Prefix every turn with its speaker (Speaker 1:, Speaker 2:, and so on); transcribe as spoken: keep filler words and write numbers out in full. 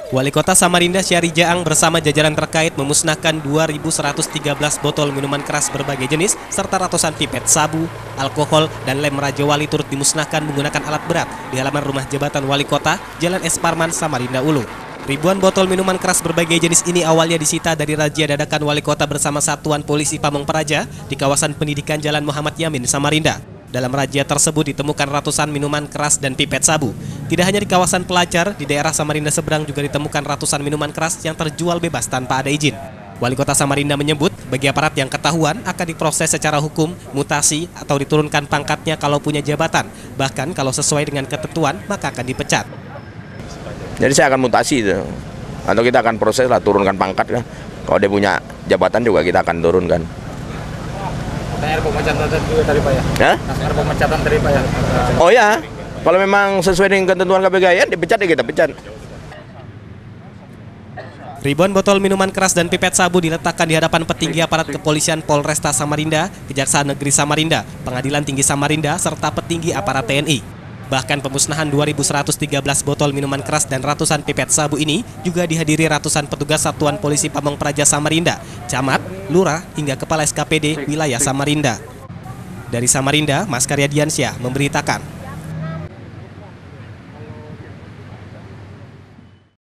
Speaker 1: Wali Kota Samarinda Syahri Jaang bersama jajaran terkait memusnahkan dua ribu seratus tiga belas botol minuman keras berbagai jenis serta ratusan pipet sabu, alkohol, dan lem Raja Wali turut dimusnahkan menggunakan alat berat di halaman rumah jabatan Wali Kota, Jalan Es Parman, Samarinda Ulu. Ribuan botol minuman keras berbagai jenis ini awalnya disita dari razia dadakan Wali Kota bersama Satuan Polisi Pamong Praja di kawasan pendidikan Jalan Muhammad Yamin, Samarinda. Dalam razia tersebut ditemukan ratusan minuman keras dan pipet sabu. Tidak hanya di kawasan pelajar, di daerah Samarinda seberang juga ditemukan ratusan minuman keras yang terjual bebas tanpa ada izin. Wali Kota Samarinda menyebut, bagi aparat yang ketahuan akan diproses secara hukum, mutasi, atau diturunkan pangkatnya kalau punya jabatan. Bahkan kalau sesuai dengan ketentuan, maka akan dipecat.
Speaker 2: Jadi saya akan mutasi itu, atau kita akan proses lah, turunkan pangkat kan. Kalau dia punya jabatan juga kita akan turunkan.
Speaker 3: Tanya pemecatan juga tadi Pak ya?
Speaker 2: Ya?
Speaker 3: Ada pemecatan tadi Pak ya?
Speaker 2: Oh ya, kalau memang sesuai dengan ketentuan K P K ya dipecat ya kita pecat.
Speaker 1: Ribuan botol minuman keras dan pipet sabu diletakkan di hadapan petinggi aparat kepolisian Polresta Samarinda, Kejaksaan Negeri Samarinda, Pengadilan Tinggi Samarinda, serta petinggi aparat T N I. Bahkan pemusnahan dua ribu seratus tiga belas botol minuman keras dan ratusan pipet sabu ini juga dihadiri ratusan petugas Satuan Polisi Pamong Praja Samarinda, camat, lurah, hingga kepala S K P D wilayah Samarinda. Dari Samarinda, Mas Karya Diansyah memberitakan.